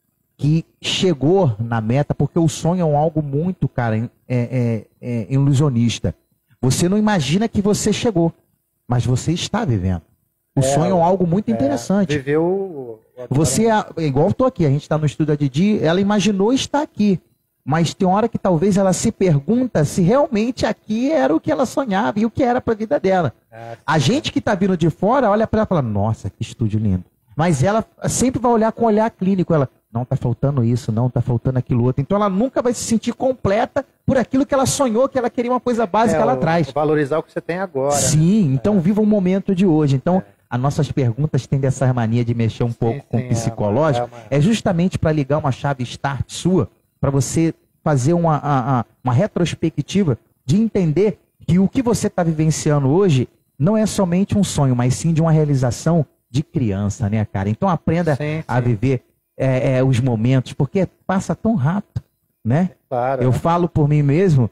que chegou na meta, porque o sonho é algo muito, cara, é, é, é ilusionista. Você não imagina que você chegou, mas você está vivendo. O é, sonho é algo muito é, interessante. Viveu... Você, é, igual eu tô aqui, a gente está no estúdio da Didi, ela imaginou estar aqui. Mas tem hora que talvez ela se pergunta se realmente aqui era o que ela sonhava e o que era para a vida dela. É, a gente que está vindo de fora olha para ela e fala, nossa, que estúdio lindo. Mas ela sempre vai olhar com um olhar clínico. Ela, não, tá faltando isso, não, tá faltando aquilo outro. Então ela nunca vai se sentir completa por aquilo que ela sonhou, que ela queria uma coisa básica é, lá atrás. Valorizar o que você tem agora. Sim, né? Então é. Viva o momento de hoje. Então... É. As nossas perguntas têm dessa mania de mexer um sim, pouco sim, com o psicológico. É, é, é justamente para ligar uma chave start sua, para você fazer uma, uma, uma retrospectiva de entender que o que você está vivenciando hoje não é somente um sonho, mas sim de uma realização de criança, né, cara? Então aprenda sim, sim. a viver é, é, os momentos, porque passa tão rápido, né? Claro, Eu né? falo por mim mesmo,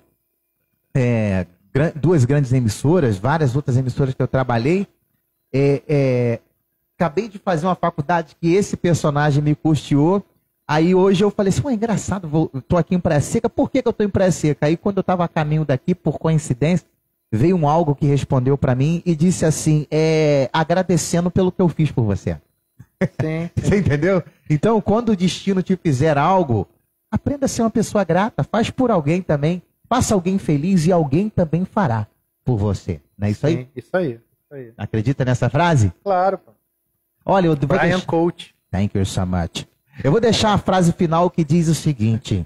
é, duas grandes emissoras, várias outras emissoras que eu trabalhei, É, é, acabei de fazer uma faculdade que esse personagem me custeou. Aí hoje eu falei assim, é engraçado, vou, tô aqui em Praia Seca. Por que, que eu tô em Praia Seca? Aí quando eu tava a caminho daqui, por coincidência, veio um algo que respondeu para mim e disse assim, é, agradecendo pelo que eu fiz por você. Sim, sim. Você entendeu? Então, quando o destino te fizer algo, aprenda a ser uma pessoa grata, faz por alguém também, faça alguém feliz e alguém também fará por você. Não é isso aí? Sim, isso aí. Acredita nessa frase? Claro. Pô. Olha, eu vou Brian deixar... Coach. Thank you so much. Eu vou deixar a frase final que diz o seguinte: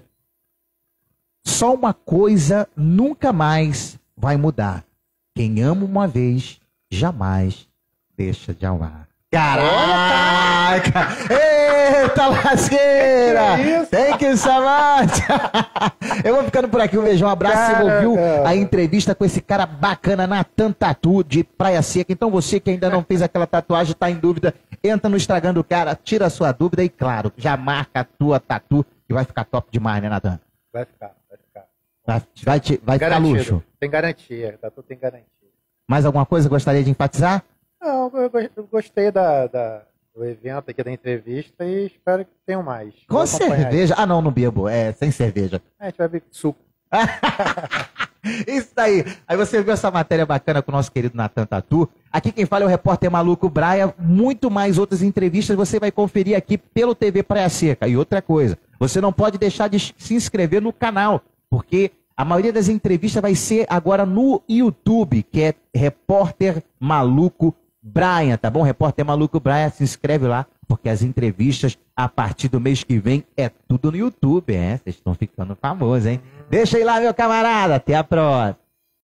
só uma coisa nunca mais vai mudar. Quem ama uma vez, jamais deixa de amar. Caraca! Eita lasqueira! Que isso? Thank you so much! Eu vou ficando por aqui, um beijão, um abraço. Caraca. Você ouviu a entrevista com esse cara bacana, Natan Tatu, de Praia Seca. Então você que ainda não fez aquela tatuagem, está em dúvida, entra no Instagram do cara, tira a sua dúvida e, claro, já marca a tua tatu que vai ficar top demais, né, Natan? Vai ficar, vai ficar. Vai, vai, te- vai ficar Garantido. luxo. Tem garantia, tá tudo tem garantia. Mais alguma coisa que gostaria de enfatizar? Não, eu go- eu gostei da, da- do evento aqui, da entrevista, e espero que tenham mais. Com Vou acompanhar cerveja. Ah, não, não bebo. É, sem cerveja. aí. A gente vai ver suco. Isso aí. Aí você viu essa matéria bacana com o nosso querido Natan Tatu. Aqui quem fala é o repórter maluco Braia. Muito mais outras entrevistas você vai conferir aqui pelo T V Praia Seca. E outra coisa, você não pode deixar de se inscrever no canal, porque a maioria das entrevistas vai ser agora no YouTube, que é Repórter Maluco Braia, tá bom? Repórter Maluco Braia, se inscreve lá, porque as entrevistas a partir do mês que vem é tudo no YouTube, é? Vocês estão ficando famosos, hein? Deixa aí lá, meu camarada. Até a próxima.